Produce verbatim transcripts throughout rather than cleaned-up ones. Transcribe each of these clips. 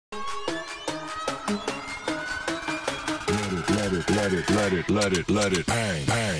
Let it, let it, let it, let it, let it bang, bang.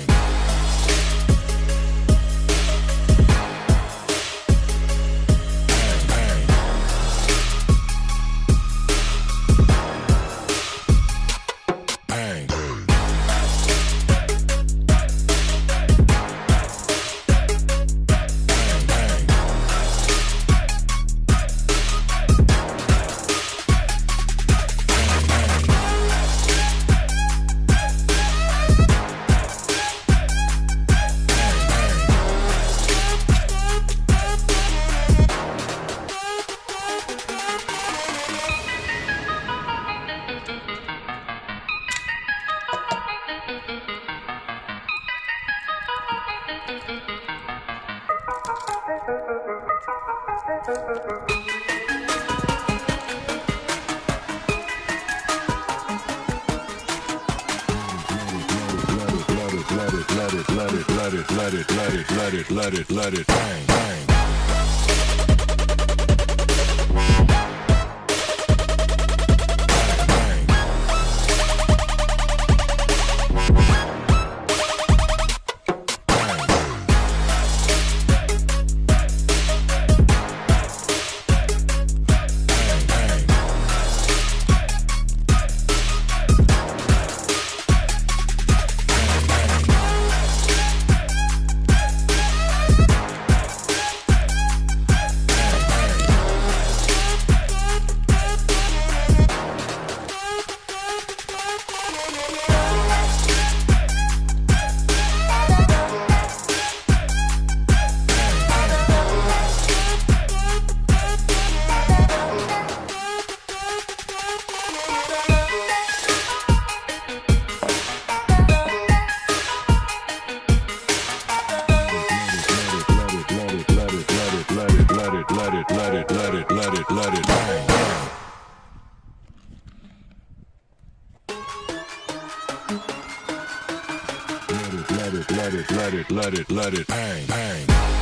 Let it, let it, let it, let it, let it, let it, let it, let it bang, bang. Let it, let it, let it, let it, let it bang, bang. Let it, let it, let it, let it, let it, let it bang, bang.